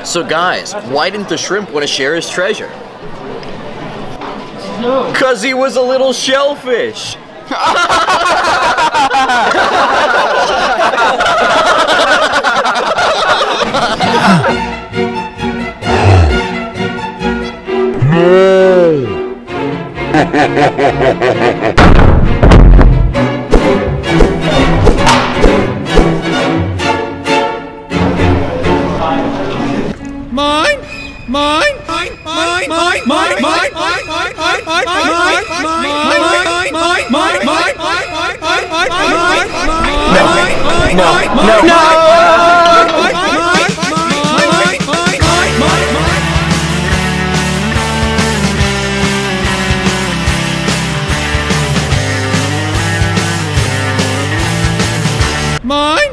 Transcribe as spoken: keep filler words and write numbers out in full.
So guys, why didn't the shrimp want to share his treasure? No. Cause he was a little shellfish. Mine, mine, mine, mine, mine, mine, mine, mine, mine, mine, mine, mine, mine, mine, mine, mine, mine, No, no, mine.